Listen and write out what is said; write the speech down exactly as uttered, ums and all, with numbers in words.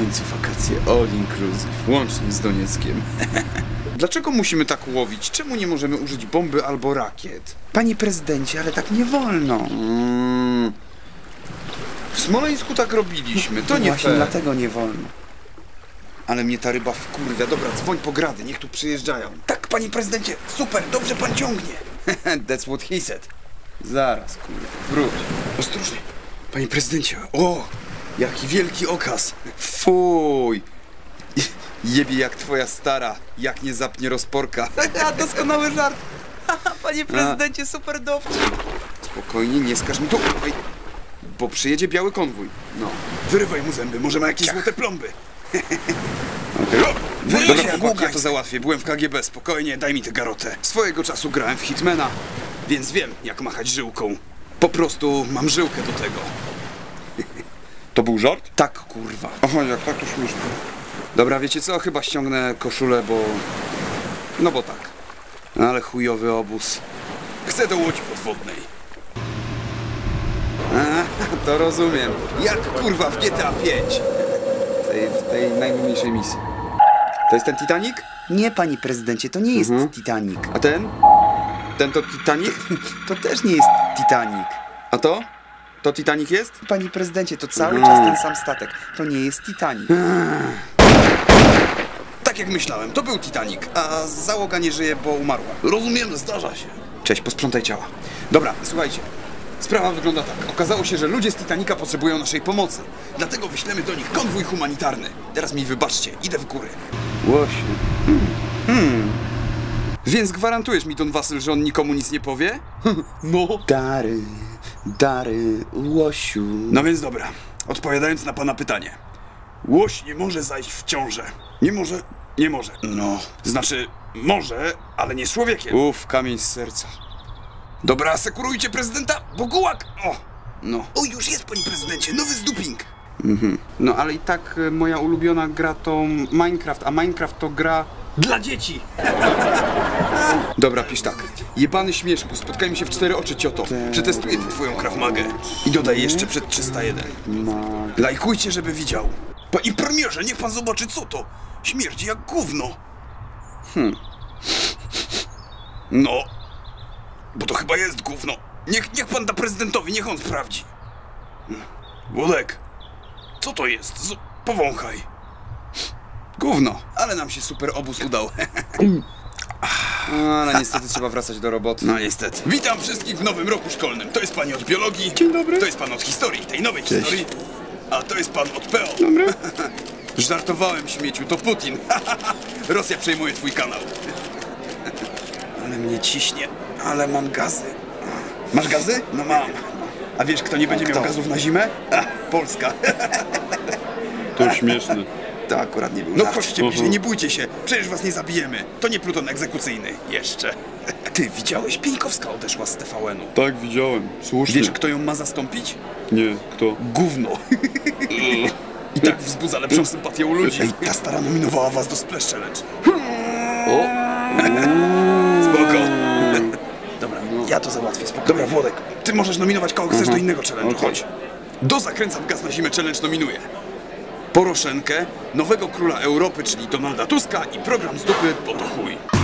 końcu wakacje all inclusive, łącznie z Donieckiem. Dlaczego musimy tak łowić? Czemu nie możemy użyć bomby albo rakiet? Panie prezydencie, ale tak nie wolno. Mm. W Smoleńsku tak robiliśmy, to nie Właśnie fair. dlatego nie wolno. Ale mnie ta ryba wkurwia. Dobra, dzwoń po grady, niech tu przyjeżdżają. Tak, panie prezydencie, super, dobrze pan ciągnie. That's what he said. Zaraz, kurde, wróć. Ostrożnie. Panie prezydencie, o, jaki wielki okaz. Fuj. Jebie jak twoja stara, jak nie zapnie rozporka. Doskonały żart. Panie prezydencie, super dowcip. Spokojnie, nie skaż mi tu. Ej, bo przyjedzie biały konwój. No. Wyrywaj mu zęby, może ma jakieś złote plomby. Okej. Okay. Dobra, chłopaki, ja to załatwię. Byłem w K G B, spokojnie, daj mi tę garotę. Swojego czasu grałem w Hitmana, więc wiem, jak machać żyłką. Po prostu mam żyłkę do tego. To był żart? Tak, kurwa. Aha, jak tak to śmieszne. Dobra, wiecie co? Chyba ściągnę koszulę, bo... No bo tak. Ale chujowy obóz. Chcę do łodzi podwodnej. A, to rozumiem. Jak kurwa w G T A pięć. W tej, w tej najmniejszej misji. To jest ten Titanic? Nie, panie prezydencie, to nie jest Mhm. Titanic. A ten? Ten to Titanic? To też nie jest Titanic. A to? To Titanic jest? Panie prezydencie, to cały Mm. czas ten sam statek. To nie jest Titanic. Tak jak myślałem, to był Titanic, a załoga nie żyje, bo umarła. Rozumiem, zdarza się. Cześć, posprzątaj ciała. Dobra, słuchajcie. Sprawa wygląda tak. Okazało się, że ludzie z Titanica potrzebują naszej pomocy. Dlatego wyślemy do nich konwój humanitarny. Teraz mi wybaczcie, idę w góry. Łośnie. Hmm. Więc gwarantujesz mi, Don Wasyl, że on nikomu nic nie powie? No. Dary, dary, łosiu. No więc dobra, odpowiadając na pana pytanie. Łoś nie może zajść w ciążę. Nie może, nie może. No, znaczy może, ale nie z człowiekiem. Uff, kamień z serca. Dobra, asekurujcie prezydenta, bo gułak! O, no. O, już jest, panie prezydencie, nowy zduping. Mhm. No, ale i tak e, moja ulubiona gra to Minecraft, a Minecraft to gra... Dla dzieci! Dobra, pisz tak. Jebany śmieszku, spotkajmy się w cztery oczy, cioto. Przetestuję tę twoją Krav Magę. I dodaj jeszcze przed trzysta jeden. Lajkujcie, żeby widział. Panie premierze, niech pan zobaczy, co to. Śmierdzi jak gówno. Hmm. No. Bo to chyba jest gówno. Niech, niech pan da prezydentowi, niech on sprawdzi. Włodek. Co to jest? Z... Powąchaj. Gówno, ale nam się super obóz udał. Ale niestety trzeba wracać do roboty. No niestety. Witam wszystkich w nowym roku szkolnym. To jest pani od biologii. Dzień dobry. To jest pan od historii, tej nowej Cześć. historii. A to jest pan od P O. Dobry. Żartowałem, śmieciu, to Putin. Rosja przejmuje twój kanał. Ale mnie ciśnie, ale mam gazy. Masz gazy? No mam. A wiesz, kto nie będzie miał gazów na zimę? A, Polska. To śmieszne. To akurat nie był No chodźcie bliżej, nie bójcie się, przecież was nie zabijemy. To nie pluton egzekucyjny. Jeszcze. Ty, widziałeś? Pieńkowska odeszła z T V N-u. Tak, widziałem. Słusznie. Wiesz, kto ją ma zastąpić? Nie, kto? Gówno. I tak wzbudza lepszą sympatię u ludzi. Ej, ta stara nominowała was do Splash Challenge. O! Spoko. Dobra, ja to załatwię, spoko. Dobra, Włodek, ty możesz nominować kogo chcesz do innego challenge'u. Okej. Chodź. Do Zakręcam Gaz na Zimę Challenge nominuję Poroszenkę, nowego króla Europy, czyli Donalda Tuska i program z dupy po to chuj.